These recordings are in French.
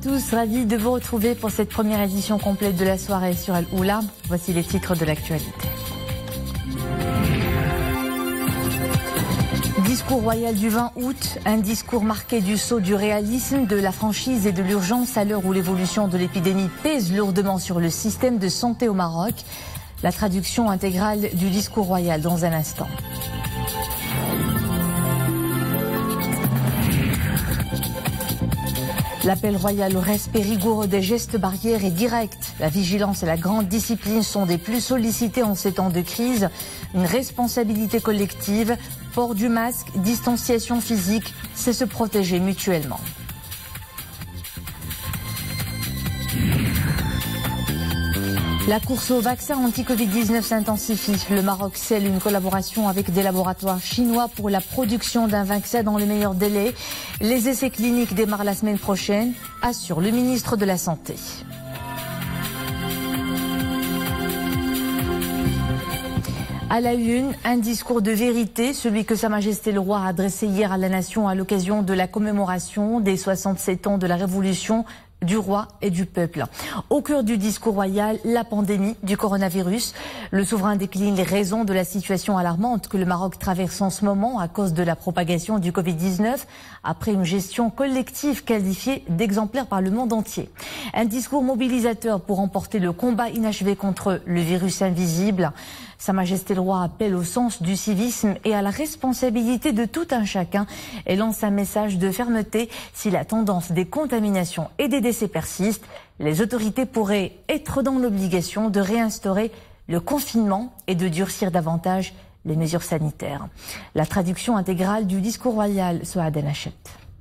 tous, ravi de vous retrouver pour cette première édition complète de la soirée sur Al Oula. Voici les titres de l'actualité. Discours royal du 20 août, un discours marqué du sceau du réalisme, de la franchise et de l'urgence à l'heure où l'évolution de l'épidémie pèse lourdement sur le système de santé au Maroc. La traduction intégrale du discours royal dans un instant. L'appel royal au respect rigoureux des gestes barrières est direct. La vigilance et la grande discipline sont des plus sollicités en ces temps de crise. Une responsabilité collective, port du masque, distanciation physique, c'est se protéger mutuellement. La course au vaccin anti-Covid-19 s'intensifie. Le Maroc scelle une collaboration avec des laboratoires chinois pour la production d'un vaccin dans les meilleurs délais. Les essais cliniques démarrent la semaine prochaine, assure le ministre de la Santé. À la une, un discours de vérité, celui que Sa Majesté le Roi a adressé hier à la nation à l'occasion de la commémoration des 67 ans de la Révolution du roi et du peuple. Au cœur du discours royal, la pandémie du coronavirus. Le souverain décline les raisons de la situation alarmante que le Maroc traverse en ce moment à cause de la propagation du Covid-19, après une gestion collective qualifiée d'exemplaire par le monde entier. Un discours mobilisateur pour emporter le combat inachevé contre le virus invisible. Sa Majesté le Roi appelle au sens du civisme et à la responsabilité de tout un chacun et lance un message de fermeté. Si la tendance des contaminations et des décès persiste, les autorités pourraient être dans l'obligation de réinstaurer le confinement et de durcir davantage les mesures sanitaires. La traduction intégrale du discours royal, Souad Nachet.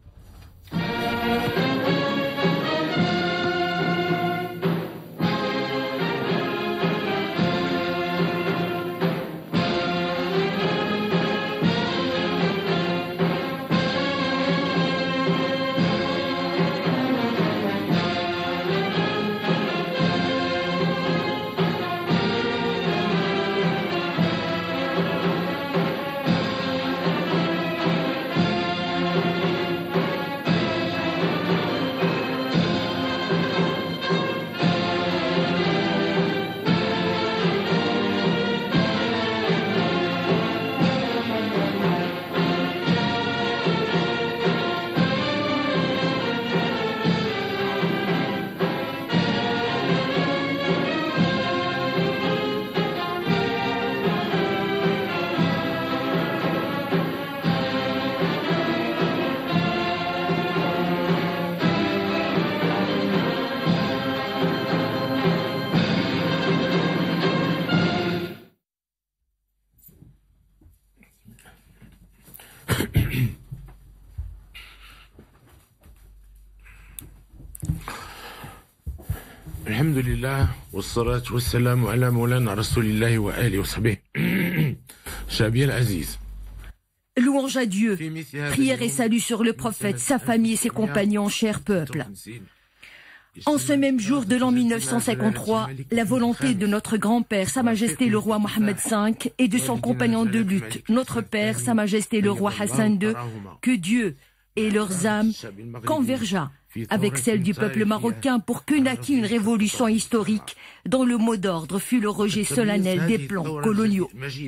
Alhamdulillah, wassalatu wassalamu ala maulana rasulillahi wa alihi wa sahbihi. Shabi al-Aziz. Louange à Dieu, prière et salut sur le prophète, sa famille et ses compagnons, cher peuple. En ce même jour de l'an 1953, la volonté de notre grand-père, Sa Majesté le roi Mohammed V, et de son compagnon de lutte, notre père, Sa Majesté le roi Hassan II, que Dieu et leurs âmes convergea avec celle du peuple marocain pour que naquît une révolution historique dont le mot d'ordre fut le rejet solennel des plans coloniaux.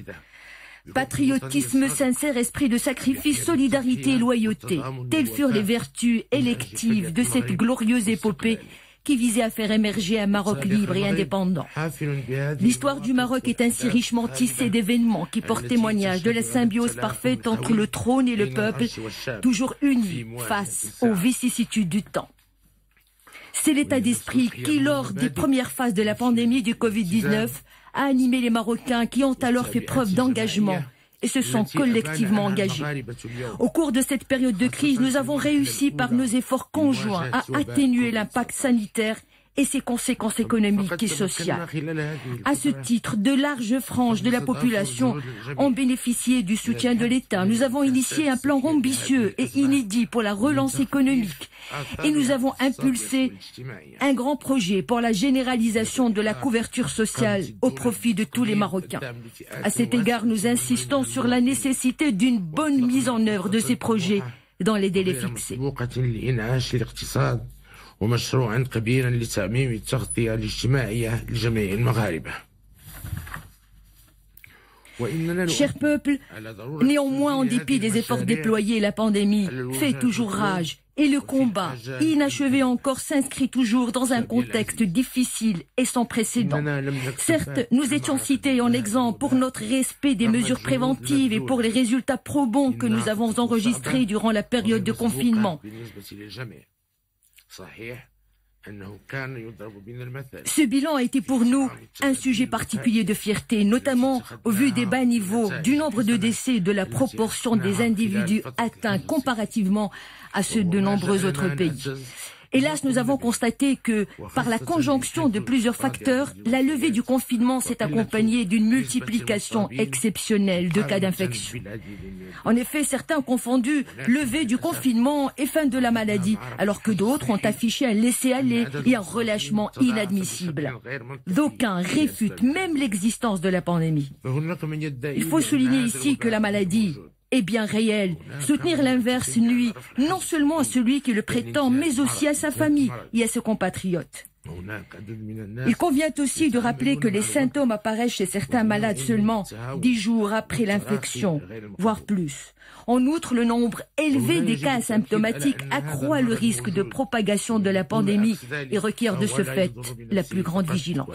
Patriotisme sincère, esprit de sacrifice, solidarité et loyauté, telles furent les vertus électives de cette glorieuse épopée qui visait à faire émerger un Maroc libre et indépendant. L'histoire du Maroc est ainsi richement tissée d'événements qui portent témoignage de la symbiose parfaite entre le trône et le peuple, toujours unis face aux vicissitudes du temps. C'est l'état d'esprit qui, lors des premières phases de la pandémie du Covid-19, a animé les Marocains qui ont alors fait preuve d'engagement et se sont collectivement engagés. Au cours de cette période de crise, nous avons réussi par nos efforts conjoints à atténuer l'impact sanitaire et ses conséquences économiques et sociales. À ce titre, de larges franges de la population ont bénéficié du soutien de l'État. Nous avons initié un plan ambitieux et inédit pour la relance économique et nous avons impulsé un grand projet pour la généralisation de la couverture sociale au profit de tous les Marocains. À cet égard, nous insistons sur la nécessité d'une bonne mise en œuvre de ces projets dans les délais fixés. ومشروعا كبيرا لتعميم التغطية الاجتماعية لجميع المغاربة. Cher peuple, néanmoins, en dépit des efforts déployés, la pandémie fait toujours rage et le combat, inachevé encore, s'inscrit toujours dans un contexte difficile et sans précédent. Certes, nous étions cités en exemple pour notre respect des mesures préventives et pour les résultats probants que nous avons enregistrés durant la période de confinement. Ce bilan a été pour nous un sujet particulier de fierté, notamment au vu des bas niveaux, du nombre de décès et de la proportion des individus atteints comparativement à ceux de nombreux autres pays. Hélas, nous avons constaté que, par la conjonction de plusieurs facteurs, la levée du confinement s'est accompagnée d'une multiplication exceptionnelle de cas d'infection. En effet, certains ont confondu levée du confinement et fin de la maladie, alors que d'autres ont affiché un laisser-aller et un relâchement inadmissible. D'aucuns réfutent même l'existence de la pandémie. Il faut souligner ici que la maladie est bien réel. Soutenir l'inverse nuit non seulement à celui qui le prétend, mais aussi à sa famille et à ses compatriotes. Il convient aussi de rappeler que les symptômes apparaissent chez certains malades seulement 10 jours après l'infection, voire plus. En outre, le nombre élevé des cas asymptomatiques accroît le risque de propagation de la pandémie et requiert de ce fait la plus grande vigilance.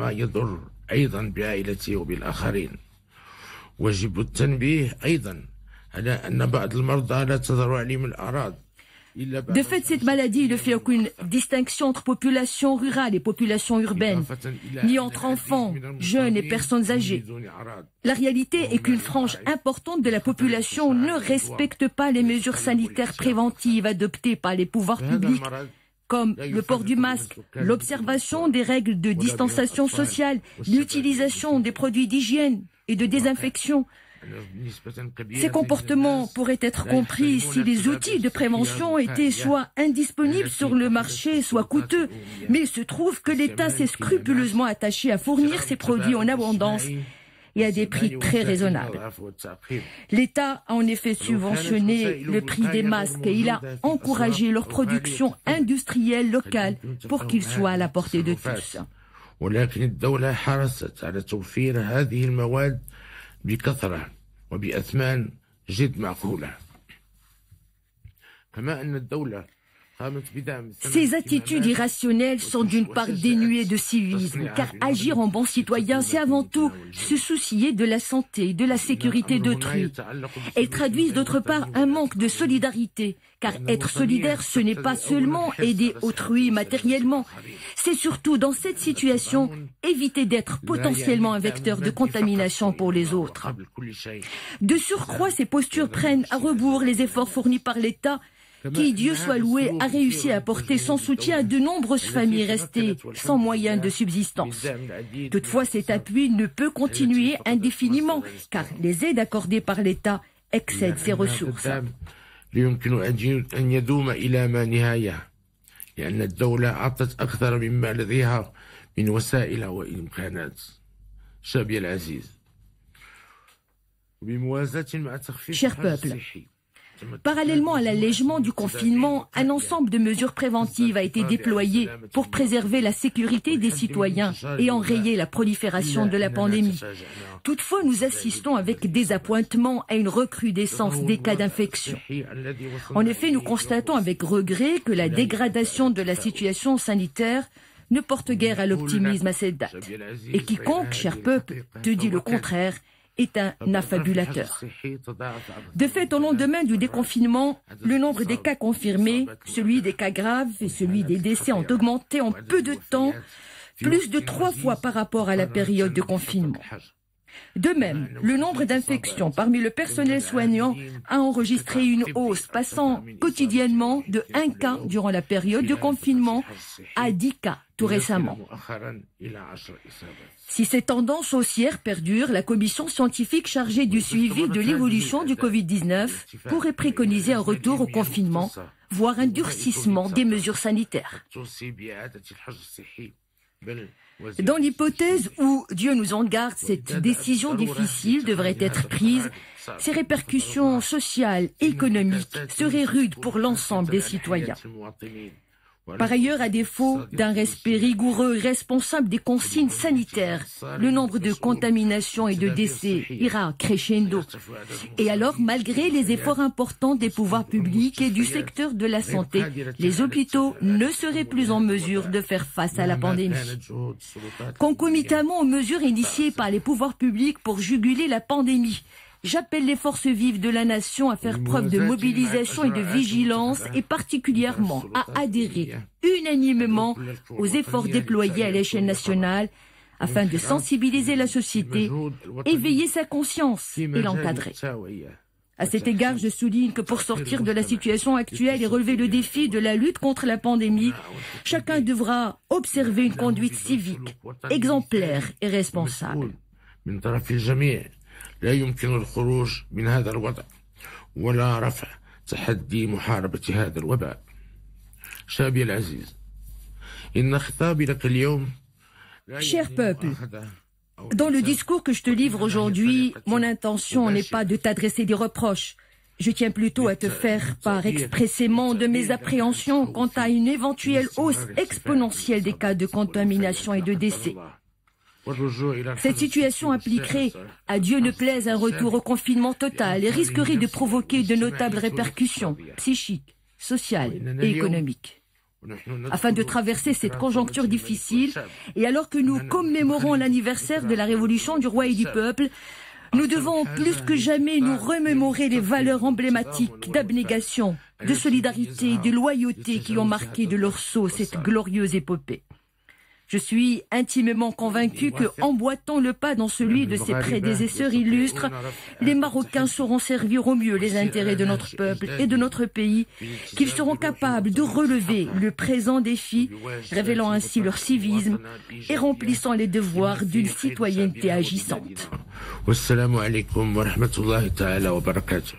De fait, cette maladie ne fait aucune distinction entre population rurale et population urbaine, ni entre enfants, jeunes et personnes âgées. La réalité est qu'une frange importante de la population ne respecte pas les mesures sanitaires préventives adoptées par les pouvoirs publics, comme le port du masque, l'observation des règles de distanciation sociale, l'utilisation des produits d'hygiène et de désinfection. Ces comportements pourraient être compris si les outils de prévention étaient soit indisponibles sur le marché, soit coûteux. Mais il se trouve que l'État s'est scrupuleusement attaché à fournir ces produits en abondance et à des prix très raisonnables. L'État a en effet subventionné le prix des masques et il a encouragé leur production industrielle locale pour qu'ils soient à la portée de tous. بكثرة وبأثمان جد معقولة كما أن الدولة Ces attitudes irrationnelles sont d'une part dénuées de civisme, car agir en bon citoyen, c'est avant tout se soucier de la santé et de la sécurité d'autrui. Elles traduisent d'autre part un manque de solidarité, car être solidaire, ce n'est pas seulement aider autrui matériellement, c'est surtout dans cette situation éviter d'être potentiellement un vecteur de contamination pour les autres. De surcroît, ces postures prennent à rebours les efforts fournis par l'État, qui, Dieu soit loué, a réussi à apporter son soutien à de nombreuses familles restées sans moyens de subsistance. Toutefois, cet appui ne peut continuer indéfiniment, car les aides accordées par l'État excèdent ses ressources. Cher peuple, parallèlement à l'allègement du confinement, un ensemble de mesures préventives a été déployé pour préserver la sécurité des citoyens et enrayer la prolifération de la pandémie. Toutefois, nous assistons avec désappointement à une recrudescence des cas d'infection. En effet, nous constatons avec regret que la dégradation de la situation sanitaire ne porte guère à l'optimisme à cette date. Et quiconque, cher peuple, te dit le contraire, est un affabulateur. De fait, au lendemain du déconfinement, le nombre des cas confirmés, celui des cas graves et celui des décès ont augmenté en peu de temps, plus de 3 fois par rapport à la période de confinement. De même, le nombre d'infections parmi le personnel soignant a enregistré une hausse, passant quotidiennement de 1 cas durant la période de confinement à 10 cas tout récemment. Si ces tendances haussières perdurent, la commission scientifique chargée du suivi de l'évolution du Covid-19 pourrait préconiser un retour au confinement, voire un durcissement des mesures sanitaires. Dans l'hypothèse où, Dieu nous en garde, cette décision difficile devrait être prise, ses répercussions sociales et économiques seraient rudes pour l'ensemble des citoyens. Par ailleurs, à défaut d'un respect rigoureux et responsable des consignes sanitaires, le nombre de contaminations et de décès ira crescendo. Et alors, malgré les efforts importants des pouvoirs publics et du secteur de la santé, les hôpitaux ne seraient plus en mesure de faire face à la pandémie. Concomitamment aux mesures initiées par les pouvoirs publics pour juguler la pandémie, j'appelle les forces vives de la nation à faire preuve de mobilisation et de vigilance et particulièrement à adhérer unanimement aux efforts déployés à l'échelle nationale afin de sensibiliser la société, éveiller sa conscience et l'encadrer. À cet égard, je souligne que pour sortir de la situation actuelle et relever le défi de la lutte contre la pandémie, chacun devra observer une conduite civique, exemplaire et responsable. لا يمكن الخروج من هذا الوضع ولا رفع تحدي محاربة هذا الوباء. شعبي العزيز، إن خطابي لك اليوم. Cher peuple, dans le discours que je te livre aujourd'hui, mon intention n'est pas de t'adresser des reproches. Je tiens plutôt à te faire part expressément de mes appréhensions quant à une éventuelle hausse exponentielle des cas de contamination et de décès. Cette situation impliquerait, à Dieu ne plaise, un retour au confinement total et risquerait de provoquer de notables répercussions psychiques, sociales et économiques. Afin de traverser cette conjoncture difficile, et alors que nous commémorons l'anniversaire de la révolution du roi et du peuple, nous devons plus que jamais nous remémorer les valeurs emblématiques d'abnégation, de solidarité et de loyauté qui ont marqué de leur sceau cette glorieuse épopée. Je suis intimement convaincu que, emboîtant le pas dans celui de ses prédécesseurs illustres, les Marocains sauront servir au mieux les intérêts de notre peuple et de notre pays, qu'ils seront capables de relever le présent défi, révélant ainsi leur civisme et remplissant les devoirs d'une citoyenneté agissante. Wassalamu alaikum wa rahmatullahi ta'ala wa barakatuh.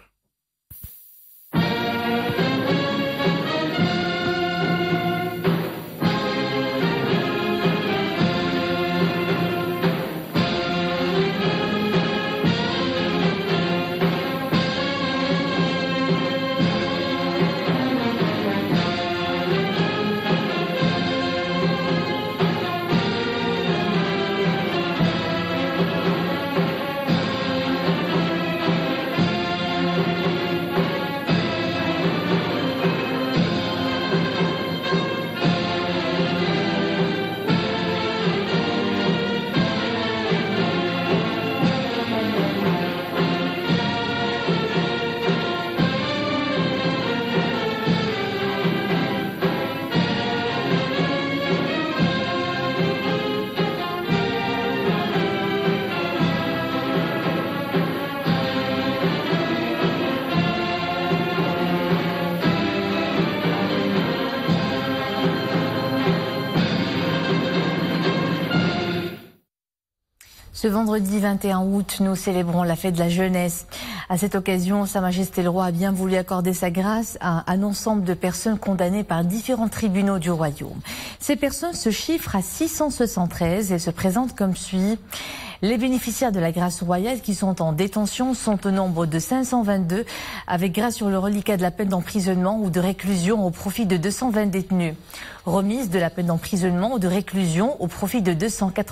Ce vendredi 21 août, nous célébrons la fête de la jeunesse. À cette occasion, Sa Majesté le Roi a bien voulu accorder sa grâce à un ensemble de personnes condamnées par différents tribunaux du royaume. Ces personnes se chiffrent à 673 et se présentent comme suit. Les bénéficiaires de la grâce royale qui sont en détention sont au nombre de 522, avec grâce sur le reliquat de la peine d'emprisonnement ou de réclusion au profit de 220 détenus. Remise de la peine d'emprisonnement ou de réclusion au profit de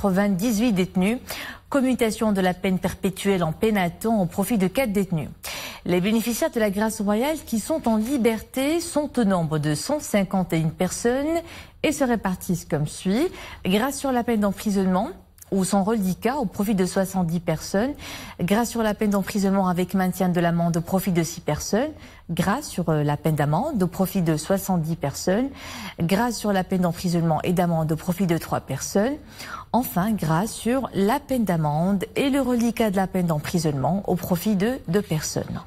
298 détenus. Commutation de la peine perpétuelle en peine à temps au profit de 4 détenus. Les bénéficiaires de la grâce royale qui sont en liberté sont au nombre de 151 personnes et se répartissent comme suit. Grâce sur la peine d'emprisonnement ou sans reliquat au profit de 70 personnes, grâce sur la peine d'emprisonnement avec maintien de l'amende au profit de 6 personnes, grâce sur la peine d'amende au profit de 70 personnes, grâce sur la peine d'emprisonnement et d'amende au profit de 3 personnes, enfin grâce sur la peine d'amende et le reliquat de la peine d'emprisonnement au profit de 2 personnes.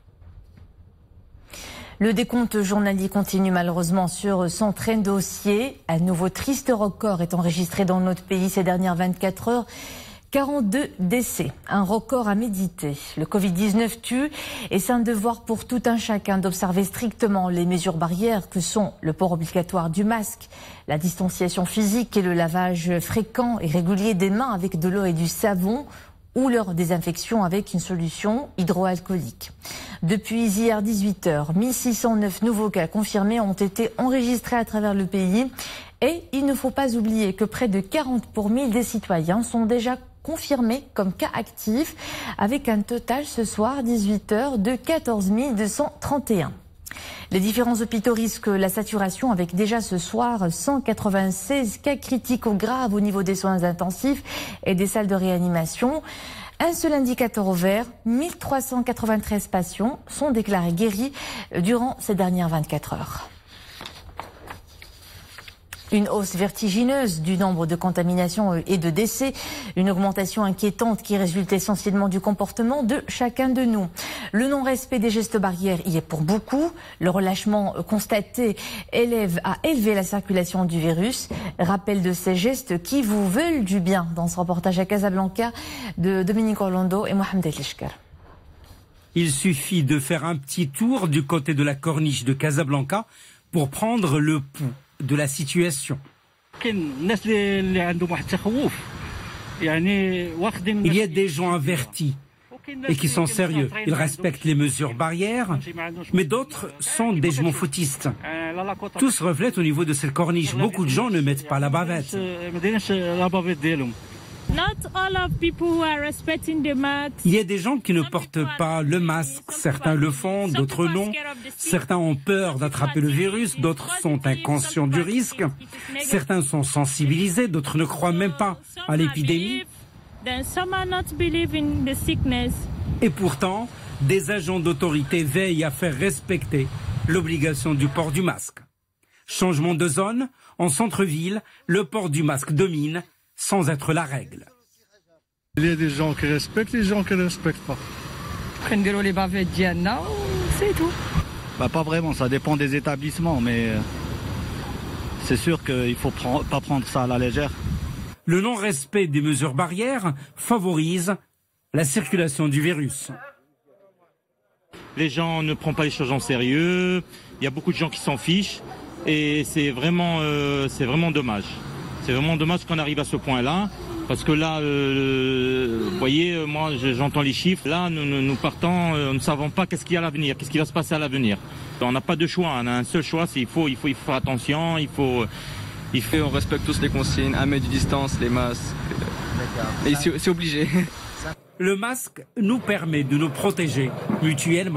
Le décompte journalier continue malheureusement sur son train de dossier. Un nouveau triste record est enregistré dans notre pays ces dernières 24 heures. 42 décès, un record à méditer. Le Covid-19 tue et c'est un devoir pour tout un chacun d'observer strictement les mesures barrières que sont le port obligatoire du masque, la distanciation physique et le lavage fréquent et régulier des mains avec de l'eau et du savon. ou leur désinfection avec une solution hydroalcoolique. Depuis hier 18h, 1609 nouveaux cas confirmés ont été enregistrés à travers le pays et il ne faut pas oublier que près de 40 pour 1000 des citoyens sont déjà confirmés comme cas actifs avec un total ce soir 18h de 14 231. Les différents hôpitaux risquent la saturation avec déjà ce soir 196 cas critiques ou graves au niveau des soins intensifs et des salles de réanimation. Un seul indicateur au vert, 1393 patients sont déclarés guéris durant ces dernières 24 heures. Une hausse vertigineuse du nombre de contaminations et de décès, une augmentation inquiétante qui résulte essentiellement du comportement de chacun de nous. Le non-respect des gestes barrières y est pour beaucoup. Le relâchement constaté a élevé la circulation du virus. Rappel de ces gestes qui vous veulent du bien dans ce reportage à Casablanca de Dominique Orlando et Mohamed El-Leshkar. Il suffit de faire un petit tour du côté de la corniche de Casablanca pour prendre le pouls de la situation. Il y a des gens avertis et qui sont sérieux. Ils respectent les mesures barrières, mais d'autres sont des je m'en foutistes. Tout se reflète au niveau de cette corniche. Beaucoup de gens ne mettent pas la bavette. Il y a des gens qui ne portent pas le masque. Certains le font, d'autres non. Certains ont peur d'attraper le virus, d'autres sont inconscients du risque. Certains sont sensibilisés, d'autres ne croient même pas à l'épidémie. Et pourtant, des agents d'autorité veillent à faire respecter l'obligation du port du masque. Changement de zone, en centre-ville, le port du masque domine sans être la règle. Il y a des gens qui respectent, des gens qui ne respectent pas. Prendre les bavettes Diana, c'est tout. Pas vraiment, ça dépend des établissements, mais c'est sûr qu'il ne faut pas prendre ça à la légère. Le non-respect des mesures barrières favorise la circulation du virus. Les gens ne prennent pas les choses en sérieux, il y a beaucoup de gens qui s'en fichent et c'est vraiment dommage. C'est vraiment dommage qu'on arrive à ce point-là, parce que là, vous voyez, moi j'entends les chiffres, là nous partons, nous ne savons pas qu'est-ce qu'il y a à l'avenir, qu'est-ce qui va se passer à l'avenir. On n'a pas de choix, on a un seul choix, c'est il faut faire attention, on respecte tous les consignes, 1 mètre de distance, les masques, et c'est obligé. Le masque nous permet de nous protéger mutuellement.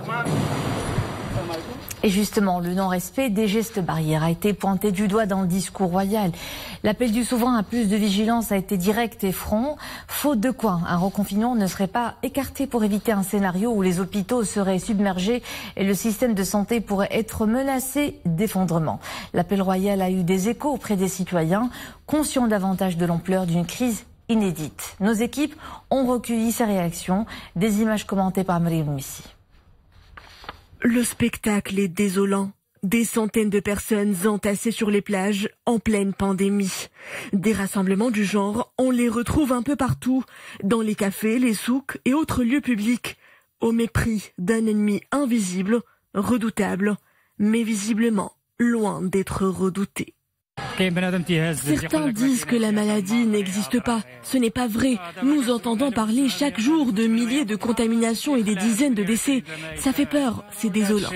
Et justement, le non-respect des gestes barrières a été pointé du doigt dans le discours royal. L'appel du souverain à plus de vigilance a été direct et franc, faute de quoi un reconfinement ne serait pas écarté pour éviter un scénario où les hôpitaux seraient submergés et le système de santé pourrait être menacé d'effondrement. L'appel royal a eu des échos auprès des citoyens, conscients davantage de l'ampleur d'une crise inédite. Nos équipes ont recueilli ces réactions, des images commentées par Marie Missi. Le spectacle est désolant. Des centaines de personnes entassées sur les plages en pleine pandémie. Des rassemblements du genre, on les retrouve un peu partout, dans les cafés, les souks et autres lieux publics, au mépris d'un ennemi invisible, redoutable, mais visiblement loin d'être redouté. Certains disent que la maladie n'existe pas. Ce n'est pas vrai. Nous entendons parler chaque jour de milliers de contaminations et des dizaines de décès. Ça fait peur, c'est désolant.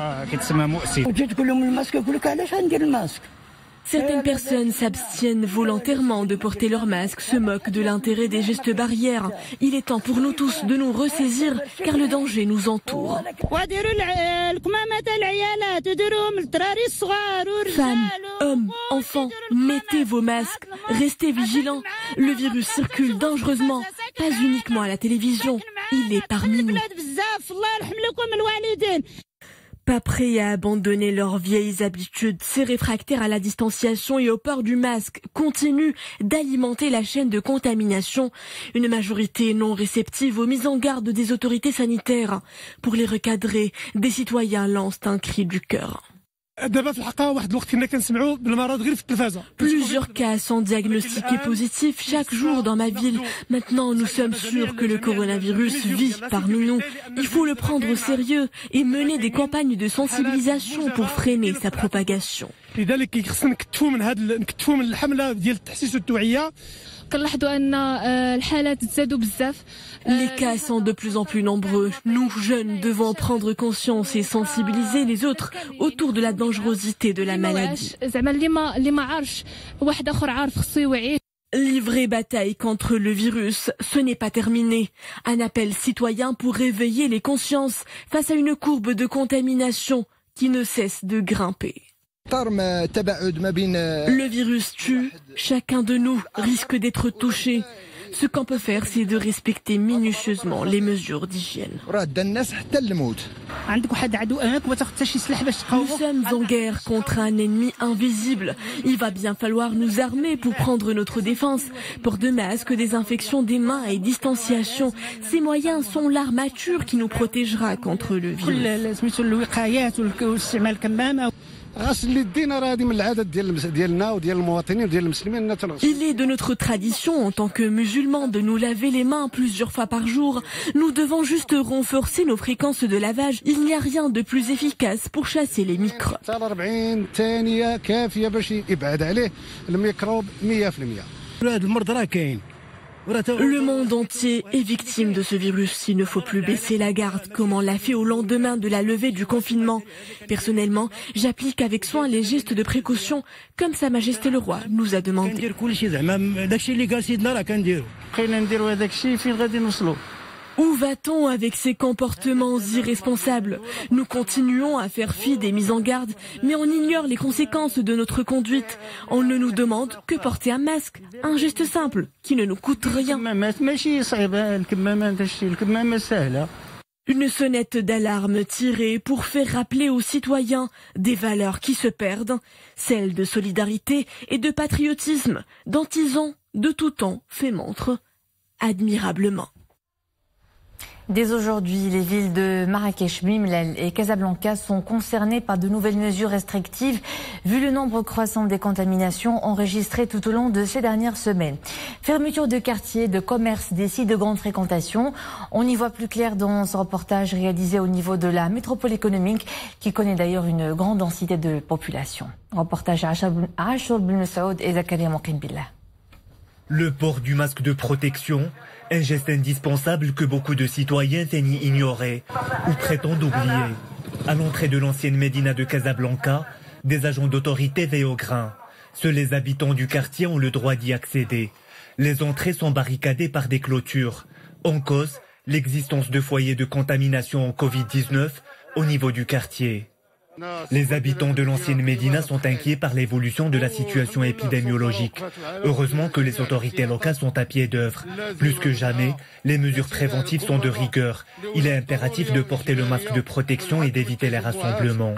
Certaines personnes s'abstiennent volontairement de porter leur masque, se moquent de l'intérêt des gestes barrières. Il est temps pour nous tous de nous ressaisir car le danger nous entoure. Femmes, hommes, enfants, mettez vos masques, restez vigilants. Le virus circule dangereusement, pas uniquement à la télévision, il est parmi nous. Pas prêts à abandonner leurs vieilles habitudes, ces réfractaires à la distanciation et au port du masque continuent d'alimenter la chaîne de contamination. Une majorité non réceptive aux mises en garde des autorités sanitaires. Pour les recadrer, des citoyens lancent un cri du cœur. Plusieurs cas sont diagnostiqués positifs chaque jour dans ma ville. Maintenant, nous sommes sûrs que le coronavirus vit parmi nous. Il faut le prendre au sérieux et mener des campagnes de sensibilisation pour freiner sa propagation. لذلك خصنا نكتفوا من الحمله ديال التحسيس والتوعيه. Les cas sont de plus en plus nombreux. Nous, jeunes, devons prendre conscience et sensibiliser les autres autour de la dangerosité de la maladie. Livrer bataille contre le virus, ce n'est pas terminé. Un appel citoyen pour réveiller les consciences face à une courbe de contamination qui ne cesse de grimper. Le virus tue, chacun de nous risque d'être touché. Ce qu'on peut faire, c'est de respecter minutieusement les mesures d'hygiène. Nous sommes en guerre contre un ennemi invisible. Il va bien falloir nous armer pour prendre notre défense. Port de masque, désinfection des mains et distanciation. Ces moyens sont l'armature qui nous protégera contre le virus. Il est de notre tradition en tant que musulmans de nous laver les mains plusieurs fois par jour. Nous devons juste renforcer nos fréquences de lavage. Il n'y a rien de plus efficace pour chasser les microbes. Le monde entier est victime de ce virus. Il ne faut plus baisser la garde comme on l'a fait au lendemain de la levée du confinement. Personnellement, j'applique avec soin les gestes de précaution comme Sa Majesté le Roi nous a demandé. Où va-t-on avec ces comportements irresponsables? Nous continuons à faire fi des mises en garde, mais on ignore les conséquences de notre conduite. On ne nous demande que porter un masque, un geste simple qui ne nous coûte rien. Une sonnette d'alarme tirée pour faire rappeler aux citoyens des valeurs qui se perdent, celles de solidarité et de patriotisme, dont ils ont de tout temps fait montre admirablement. Dès aujourd'hui, les villes de Marrakech, Mimlel et Casablanca sont concernées par de nouvelles mesures restrictives vu le nombre croissant des contaminations enregistrées tout au long de ces dernières semaines. Fermeture de quartiers, de commerces, des sites de grande fréquentation. On y voit plus clair dans ce reportage réalisé au niveau de la métropole économique qui connaît d'ailleurs une grande densité de population. Reportage à Achour Ben Saoud et Zakaria Mokinbillah. Le port du masque de protection, un geste indispensable que beaucoup de citoyens feignent ignorer ou prétendent oublier. À l'entrée de l'ancienne Médina de Casablanca, des agents d'autorité veillent au grain. Seuls les habitants du quartier ont le droit d'y accéder. Les entrées sont barricadées par des clôtures. En cause, l'existence de foyers de contamination en Covid-19 au niveau du quartier. Les habitants de l'ancienne Médina sont inquiets par l'évolution de la situation épidémiologique. Heureusement que les autorités locales sont à pied d'œuvre. Plus que jamais, les mesures préventives sont de rigueur. Il est impératif de porter le masque de protection et d'éviter les rassemblements.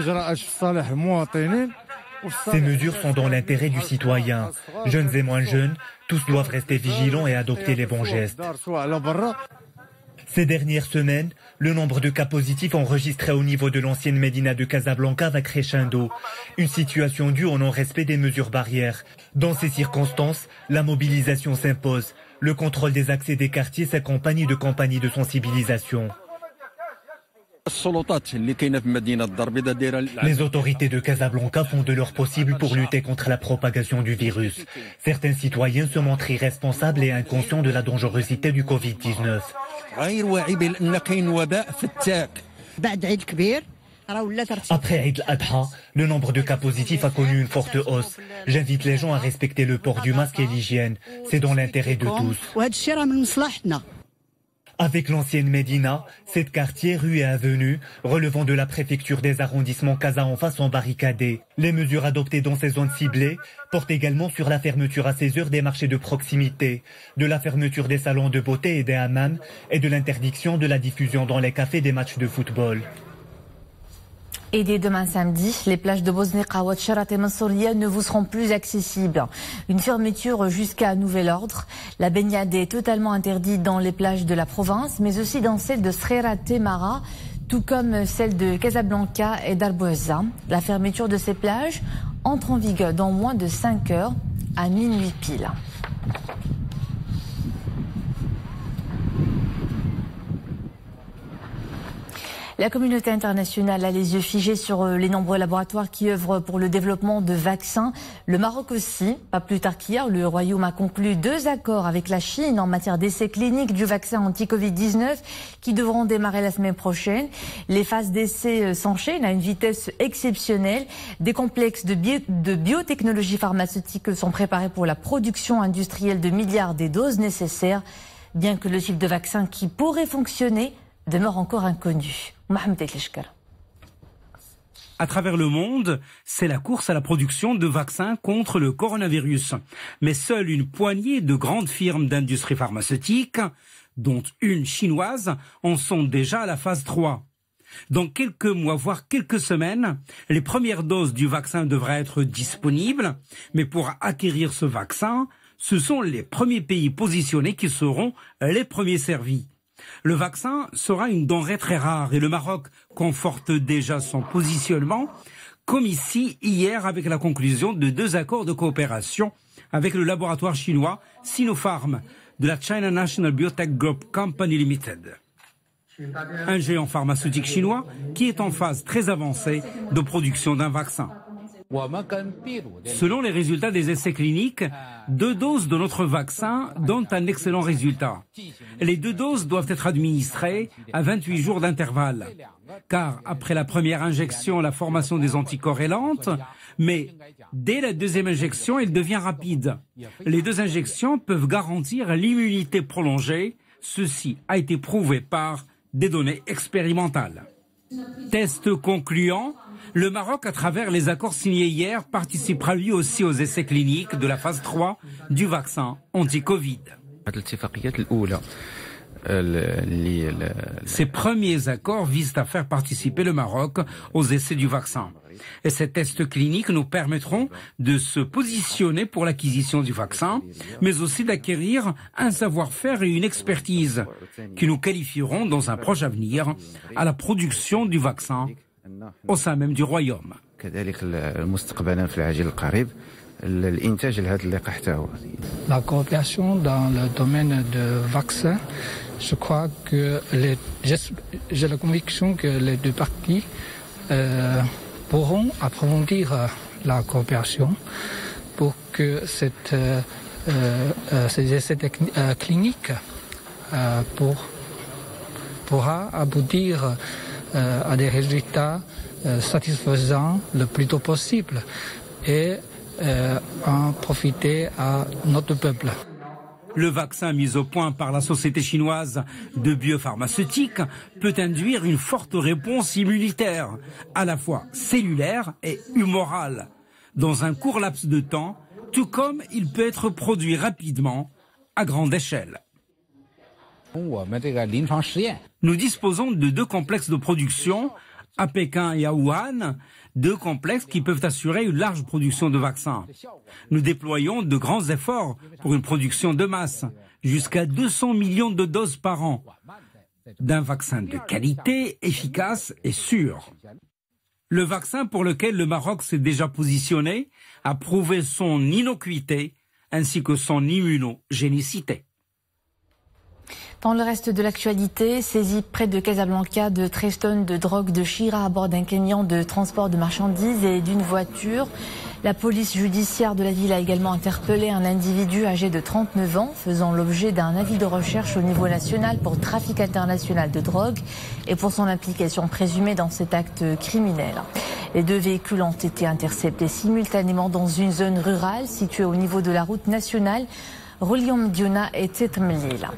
Ces mesures sont dans l'intérêt du citoyen. Jeunes et moins jeunes, tous doivent rester vigilants et adopter les bons gestes. Ces dernières semaines, le nombre de cas positifs enregistrés au niveau de l'ancienne Médina de Casablanca va crescendo. Une situation due au non-respect des mesures barrières. Dans ces circonstances, la mobilisation s'impose. Le contrôle des accès des quartiers s'accompagne de campagnes de sensibilisation. Les autorités de Casablanca font de leur possible pour lutter contre la propagation du virus. Certains citoyens se montrent irresponsables et inconscients de la dangerosité du Covid-19. Après Eid al-Adha, le nombre de cas positifs a connu une forte hausse. J'invite les gens à respecter le port du masque et l'hygiène. C'est dans l'intérêt de tous. Avec l'ancienne Médina, 7 quartiers, rues et avenues, relevant de la préfecture des arrondissements Casa en face sont barricadés. Les mesures adoptées dans ces zones ciblées portent également sur la fermeture à 16 heures des marchés de proximité, de la fermeture des salons de beauté et des hammams et de l'interdiction de la diffusion dans les cafés des matchs de football. Et dès demain samedi, les plages de Bosneka, Ouatcharat et Mansouria ne vous seront plus accessibles. Une fermeture jusqu'à nouvel ordre. La baignade est totalement interdite dans les plages de la province, mais aussi dans celles de Srera Temara, tout comme celle de Casablanca et d'Arboueza. La fermeture de ces plages entre en vigueur dans moins de 5 heures, à minuit pile. La communauté internationale a les yeux figés sur les nombreux laboratoires qui œuvrent pour le développement de vaccins. Le Maroc aussi. Pas plus tard qu'hier, le Royaume a conclu 2 accords avec la Chine en matière d'essais cliniques du vaccin anti-Covid-19 qui devront démarrer la semaine prochaine. Les phases d'essais s'enchaînent à une vitesse exceptionnelle. Des complexes de biotechnologie pharmaceutique sont préparés pour la production industrielle de milliards des doses nécessaires, bien que le type de vaccin qui pourrait fonctionner demeure encore inconnu. Mohamed El-Leshkar. À travers le monde, c'est la course à la production de vaccins contre le coronavirus. Mais seule une poignée de grandes firmes d'industrie pharmaceutique, dont une chinoise, en sont déjà à la phase 3. Dans quelques mois, voire quelques semaines, les premières doses du vaccin devraient être disponibles. Mais pour acquérir ce vaccin, ce sont les premiers pays positionnés qui seront les premiers servis. Le vaccin sera une denrée très rare et le Maroc conforte déjà son positionnement, comme ici hier avec la conclusion de 2 accords de coopération avec le laboratoire chinois Sinopharm de la China National Biotech Group Company Limited. Un géant pharmaceutique chinois qui est en phase très avancée de production d'un vaccin. Selon les résultats des essais cliniques, 2 doses de notre vaccin donnent un excellent résultat. Les 2 doses doivent être administrées à 28 jours d'intervalle. Car après la première injection, la formation des anticorps est lente, mais dès la 2e injection, elle devient rapide. Les 2 injections peuvent garantir l'immunité prolongée. Ceci a été prouvé par des données expérimentales. Test concluant, le Maroc, à travers les accords signés hier, participera lui aussi aux essais cliniques de la phase 3 du vaccin anti-Covid. Ces premiers accords visent à faire participer le Maroc aux essais du vaccin. Et ces tests cliniques nous permettront de se positionner pour l'acquisition du vaccin, mais aussi d'acquérir un savoir-faire et une expertise qui nous qualifieront dans un proche avenir à la production du vaccin au sein même du Royaume. La coopération dans le domaine de vaccins, je crois que j'ai la conviction que les 2 parties pourront approfondir la coopération pour que ces essais cliniques pourra aboutir à des résultats satisfaisants le plus tôt possible et en profiter à notre peuple. Le vaccin mis au point par la société chinoise de biopharmaceutique peut induire une forte réponse immunitaire, à la fois cellulaire et humorale, dans un court laps de temps, tout comme il peut être produit rapidement à grande échelle. Nous disposons de 2 complexes de production à Pékin et à Wuhan, 2 complexes qui peuvent assurer une large production de vaccins. Nous déployons de grands efforts pour une production de masse, jusqu'à 200 millions de doses par an, d'un vaccin de qualité, efficace et sûr. Le vaccin pour lequel le Maroc s'est déjà positionné a prouvé son innocuité ainsi que son immunogénicité. Dans le reste de l'actualité, saisi près de Casablanca de 13 tonnes de drogue de Shira à bord d'un camion de transport de marchandises et d'une voiture. La police judiciaire de la ville a également interpellé un individu âgé de 39 ans, faisant l'objet d'un avis de recherche au niveau national pour trafic international de drogue et pour son implication présumée dans cet acte criminel. Les 2 véhicules ont été interceptés simultanément dans une zone rurale située au niveau de la route nationale reliant Mdiona et Tsetmlila.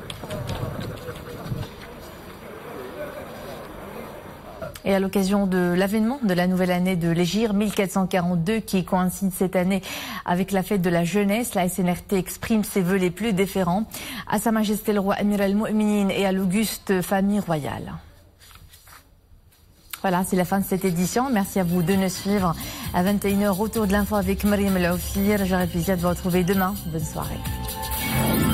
Et à l'occasion de l'avènement de la nouvelle année de l'Hégire 1442 qui coïncide cette année avec la fête de la jeunesse, la SNRT exprime ses vœux les plus déférents à Sa Majesté le Roi Amir al-Mu'minin et à l'auguste famille royale. Voilà, c'est la fin de cette édition. Merci à vous de nous suivre à 21h autour de l'info avec Mariam El Ophir. J'aurai plaisir de vous retrouver demain. Bonne soirée.